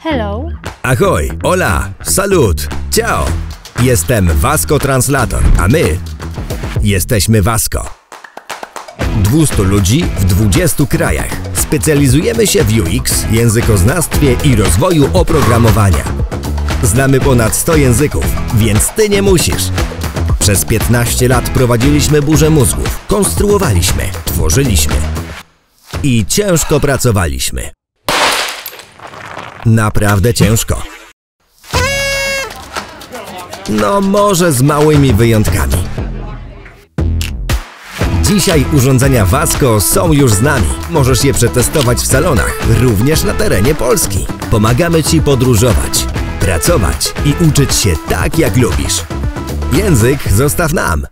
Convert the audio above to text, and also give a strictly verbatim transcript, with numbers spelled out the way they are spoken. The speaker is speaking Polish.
Hello. Ahoj, hola, salut, ciao. Jestem Vasco Translator, a my jesteśmy Vasco. dwieście ludzi w dwudziestu krajach. Specjalizujemy się w U X, językoznawstwie i rozwoju oprogramowania. Znamy ponad sto języków, więc ty nie musisz. Przez piętnaście lat prowadziliśmy burzę mózgów, konstruowaliśmy, tworzyliśmy i ciężko pracowaliśmy. Naprawdę ciężko. No może z małymi wyjątkami. Dzisiaj urządzenia Vasco są już z nami. Możesz je przetestować w salonach, również na terenie Polski. Pomagamy Ci podróżować, pracować i uczyć się tak, jak lubisz. Język zostaw nam.